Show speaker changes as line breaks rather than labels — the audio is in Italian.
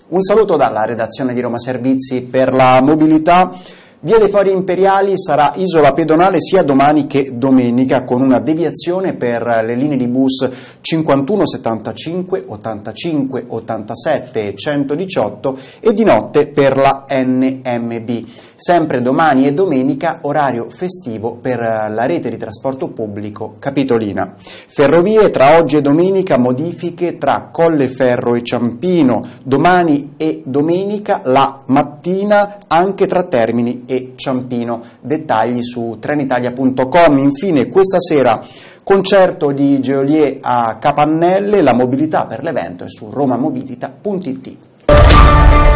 Un saluto dalla redazione di Roma Servizi. Per la mobilità, Via dei Fori Imperiali sarà isola pedonale sia domani che domenica, con una deviazione per le linee di bus 51, 75, 85, 87 e 118 e di notte per la NMB. Sempre domani e domenica orario festivo per la rete di trasporto pubblico capitolina. Ferrovie, tra oggi e domenica modifiche tra Colleferro e Ciampino, domani e domenica la mattina anche tra Termini e Ciampino. Dettagli su trenitalia.com. Infine questa sera concerto di Geolier a Capannelle, la mobilità per l'evento è su romamobilita.it.